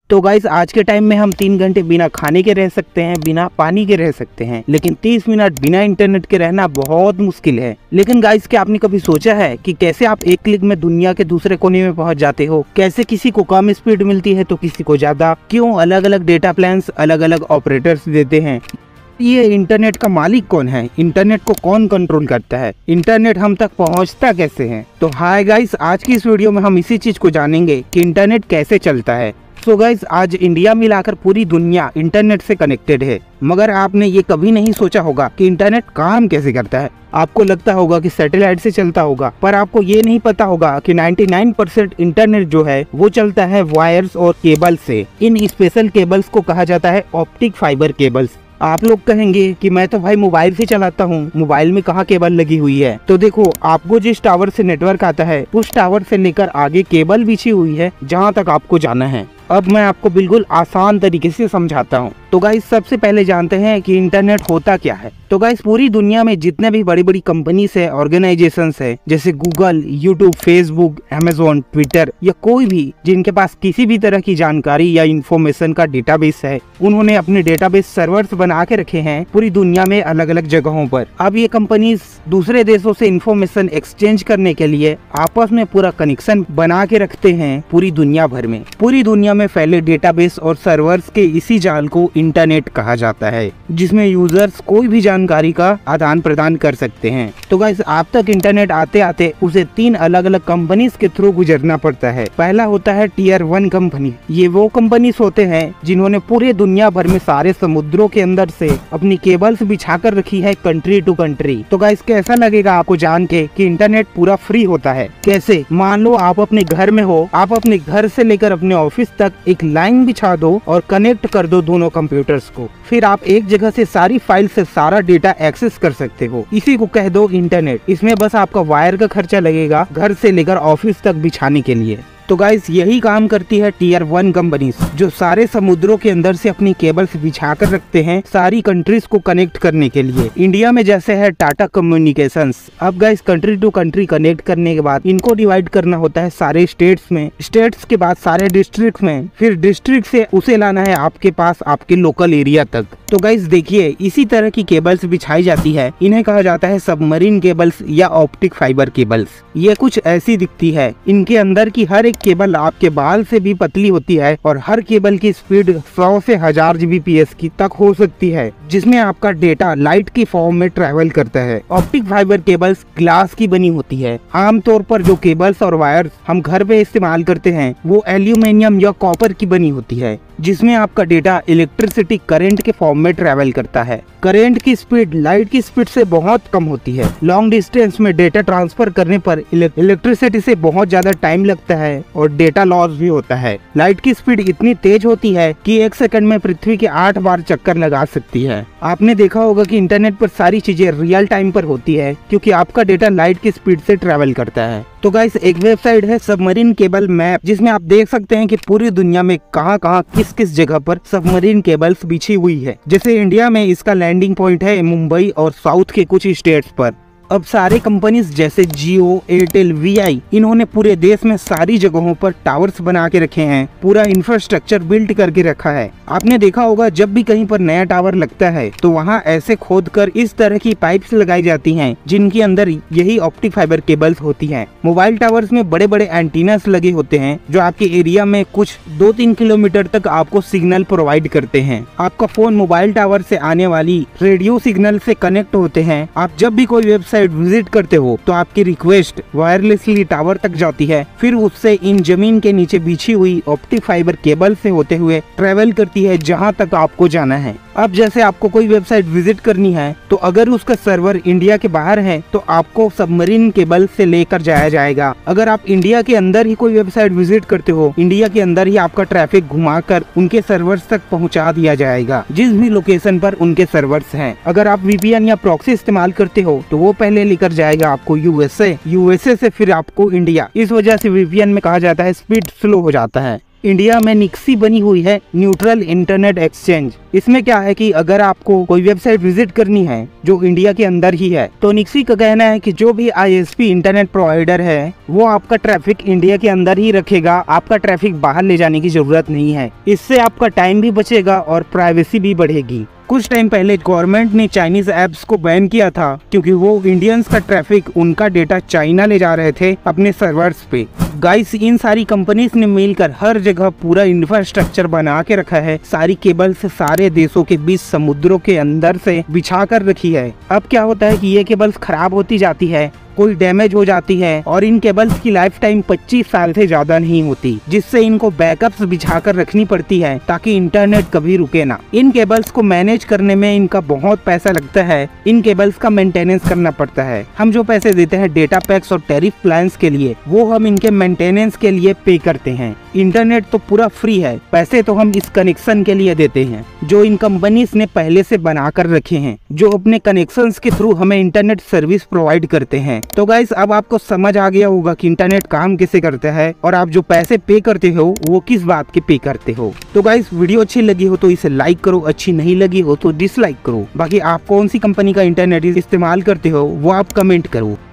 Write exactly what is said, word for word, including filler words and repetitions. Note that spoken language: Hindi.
तो गाइस आज के टाइम में हम तीन घंटे बिना खाने के रह सकते हैं, बिना पानी के रह सकते हैं, लेकिन तीस मिनट बिना इंटरनेट के रहना बहुत मुश्किल है। लेकिन गाइस क्या आपने कभी सोचा है कि कैसे आप एक क्लिक में दुनिया के दूसरे कोने में पहुंच जाते हो? कैसे किसी को कम स्पीड मिलती है तो किसी को ज्यादा? क्यों अलग अलग डेटा प्लान्स अलग अलग ऑपरेटर्स देते हैं? ये इंटरनेट का मालिक कौन है? इंटरनेट को कौन कंट्रोल करता है? इंटरनेट हम तक पहुंचता कैसे है? तो हाय गाइस, आज की इस वीडियो में हम इसी चीज को जानेंगे कि इंटरनेट कैसे चलता है। सो गाइस, आज इंडिया मिलाकर पूरी दुनिया इंटरनेट से कनेक्टेड है, मगर आपने ये कभी नहीं सोचा होगा कि इंटरनेट काम कैसे करता है। आपको लगता होगा कि सैटेलाइट से चलता होगा, पर आपको ये नहीं पता होगा कि निन्यानवे परसेंट इंटरनेट जो है वो चलता है वायर्स और केबल से। इन स्पेशल केबल्स को कहा जाता है ऑप्टिक फाइबर केबल्स। आप लोग कहेंगे कि मैं तो भाई मोबाइल से चलाता हूँ, मोबाइल में कहाँ केबल लगी हुई है? तो देखो, आपको जिस टावर से नेटवर्क आता है उस टावर से लेकर आगे केबल बिछी हुई है जहाँ तक आपको जाना है। अब मैं आपको बिल्कुल आसान तरीके से समझाता हूँ। तो गाइस, सबसे पहले जानते हैं कि इंटरनेट होता क्या है। तो गाइस, पूरी दुनिया में जितने भी बड़ी बड़ी कंपनीज है, ऑर्गेनाइजेशंस है, जैसे Google, YouTube, Facebook, Amazon, Twitter या कोई भी जिनके पास किसी भी तरह की जानकारी या इंफॉर्मेशन का डेटाबेस है, उन्होंने अपने डेटाबेस सर्वर्स बना के रखे हैं पूरी दुनिया में अलग अलग जगहों पर। अब ये कंपनीज दूसरे देशों से इंफॉर्मेशन एक्सचेंज करने के लिए आपस में पूरा कनेक्शन बना के रखते हैं पूरी दुनिया भर में। पूरी दुनिया में फैले डेटाबेस और सर्वर्स के इसी जाल को इंटरनेट कहा जाता है, जिसमें यूजर्स कोई भी जानकारी का आदान प्रदान कर सकते हैं। तो गाइस, आप तक इंटरनेट आते आते उसे तीन अलग अलग कंपनीज के थ्रू गुजरना पड़ता है। पहला होता है टीयर वन कंपनी। ये वो कंपनीज होते हैं जिन्होंने पूरे दुनिया भर में सारे समुद्रों के अंदर से अपनी केबल्स बिछा कर रखी है कंट्री टू कंट्री। तो गाइस, कैसा लगेगा आपको जान के कि इंटरनेट पूरा फ्री होता है? कैसे? मान लो आप अपने घर में हो, आप अपने घर से लेकर अपने ऑफिस तक एक लाइन बिछा दो और कनेक्ट कर दो दोनों कंप्यूटर्स को, फिर आप एक जगह से सारी फाइल से सारा डेटा एक्सेस कर सकते हो। इसी को कह दो इंटरनेट। इसमें बस आपका वायर का खर्चा लगेगा घर से लेकर ऑफिस तक बिछाने के लिए। तो गाइस, यही काम करती है टीयर वन कंपनीज, जो सारे समुद्रों के अंदर से अपनी केबल्स बिछा कर रखते हैं सारी कंट्रीज को कनेक्ट करने के लिए। इंडिया में जैसे है टाटा कम्युनिकेशंस। अब guys, country to country connect करने के बाद इनको डिवाइड करना होता है सारे स्टेट्स में, स्टेट्स के बाद सारे डिस्ट्रिक्ट में, फिर डिस्ट्रिक्ट से उसे लाना है आपके पास, आपके लोकल एरिया तक। तो गाइस देखिए, इसी तरह की केबल्स बिछाई जाती है। इन्हें कहा जाता है सबमरीन केबल्स या ऑप्टिक फाइबर केबल्स। ये कुछ ऐसी दिखती है। इनके अंदर की हर एक केबल आपके बाल से भी पतली होती है और हर केबल की स्पीड सौ से हजार जीबीपीएस की तक हो सकती है, जिसमें आपका डेटा लाइट की फॉर्म में ट्रेवल करता है। ऑप्टिक फाइबर केबल्स ग्लास की बनी होती है। आमतौर पर जो केबल्स और वायर्स हम घर पे इस्तेमाल करते हैं वो एल्यूमिनियम या कॉपर की बनी होती है, जिसमें आपका डेटा इलेक्ट्रिसिटी करंट के फॉर्म में ट्रेवल करता है। करंट की स्पीड लाइट की स्पीड से बहुत कम होती है। लॉन्ग डिस्टेंस में डेटा ट्रांसफर करने पर इलेक्ट्रिसिटी से बहुत ज्यादा टाइम लगता है और डेटा लॉस भी होता है। लाइट की स्पीड इतनी तेज होती है कि एक सेकंड में पृथ्वी के आठ बार चक्कर लगा सकती है। आपने देखा होगा कि इंटरनेट पर सारी चीजें रियल टाइम पर होती है, क्योंकि आपका डेटा लाइट की स्पीड से ट्रेवल करता है। तो गाइस, एक वेबसाइट है सबमरीन केबल मैप, जिसमें आप देख सकते हैं कि पूरी दुनिया में कहां कहां किस किस जगह पर सबमरीन केबल्स बिछी हुई है। जैसे इंडिया में इसका लैंडिंग पॉइंट है मुंबई और साउथ के कुछ स्टेट्स पर। अब सारे कंपनीज जैसे जियो, एयरटेल, वी आई, इन्होंने पूरे देश में सारी जगहों पर टावर्स बना के रखे हैं, पूरा इंफ्रास्ट्रक्चर बिल्ड करके रखा है। आपने देखा होगा जब भी कहीं पर नया टावर लगता है तो वहाँ ऐसे खोद कर इस तरह की पाइप्स लगाई जाती हैं, जिनके अंदर यही ऑप्टिक फाइबर केबल्स होती हैं। मोबाइल टावर्स में बड़े बड़े एंटीनास लगे होते हैं, जो आपके एरिया में कुछ दो तीन किलोमीटर तक आपको सिग्नल प्रोवाइड करते हैं। आपका फोन मोबाइल टावर से आने वाली रेडियो सिग्नल से कनेक्ट होते हैं। आप जब भी कोई वेबसाइट विजिट करते हो तो आपकी रिक्वेस्ट वायरलेसली टावर तक जाती है, फिर उससे इन जमीन के नीचे बिछी हुई ऑप्टिक फाइबर केबल से होते हुए ट्रेवल करती है जहां तक आपको जाना है। अब जैसे आपको कोई वेबसाइट विजिट करनी है तो अगर उसका सर्वर इंडिया के बाहर है तो आपको सबमरीन केबल से लेकर जाया जाएगा। अगर आप इंडिया के अंदर ही कोई वेबसाइट विजिट करते हो, इंडिया के अंदर ही आपका ट्रैफिक घुमाकर उनके सर्वर्स तक पहुंचा दिया जाएगा, जिस भी लोकेशन पर उनके सर्वर्स हैं। अगर आप वीपीएन या प्रॉक्सी इस्तेमाल करते हो तो वो पहले लेकर जाएगा आपको यूएसए, यूएसए से फिर आपको इंडिया। इस वजह से वीपीएन में कहा जाता है स्पीड स्लो हो जाता है। इंडिया में निक्सी बनी हुई है न्यूट्रल इंटरनेट एक्सचेंज। इसमें क्या है कि अगर आपको कोई वेबसाइट विजिट करनी है जो इंडिया के अंदर ही है, तो निक्सी का कहना है कि जो भी I S P internet provider है वो आपका ट्रैफिक इंडिया के अंदर ही रखेगा, आपका ट्रैफिक बाहर ले जाने की जरूरत नहीं है। इससे आपका टाइम भी बचेगा और प्राइवेसी भी बढ़ेगी। कुछ टाइम पहले गवर्नमेंट ने चाइनीज ऐप्स को बैन किया था क्योंकि वो इंडियंस का ट्रैफिक, उनका डेटा चाइना ले जा रहे थे अपने सर्वर्स पे। गाइस, इन सारी कंपनीज ने मिलकर हर जगह पूरा इंफ्रास्ट्रक्चर बना के रखा है, सारी केबल्स सारे देशों के बीच समुद्रों के अंदर से बिछा कर रखी है। अब क्या होता है कि ये केबल्स खराब होती जाती है, कोई डैमेज हो जाती है और इन केबल्स की लाइफ टाइम पच्चीस साल से ज्यादा नहीं होती, जिससे इनको बैकअप्स बिछा कर रखनी पड़ती है ताकि इंटरनेट कभी रुके ना। इन केबल्स को मैनेज करने में इनका बहुत पैसा लगता है, इन केबल्स का मेंटेनेंस करना पड़ता है। हम जो पैसे देते हैं डेटा पैक्स और टैरिफ प्लान्स के लिए, वो हम इनके मेंटेनेंस के लिए पे करते हैं। इंटरनेट तो पूरा फ्री है, पैसे तो हम इस कनेक्शन के लिए देते हैं जो इन कंपनीज ने पहले से बना कर रखे हैं, जो अपने कनेक्शंस के थ्रू हमें इंटरनेट सर्विस प्रोवाइड करते हैं। तो गाइस, अब आपको समझ आ गया होगा कि इंटरनेट काम कैसे करता है और आप जो पैसे पे करते हो वो किस बात के पे करते हो। तो गाइस, वीडियो अच्छी लगी हो तो इसे लाइक करो, अच्छी नहीं लगी हो तो डिसलाइक करो। बाकी आप कौन सी कंपनी का इंटरनेट इस्तेमाल करते हो वो आप कमेंट करो।